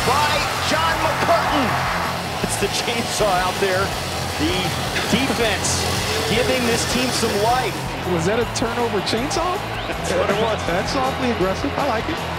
by John McCurtain. It's the chainsaw out there. The defense giving this team some life. Was that a turnover chainsaw? That's what it was. That's awfully aggressive. I like it.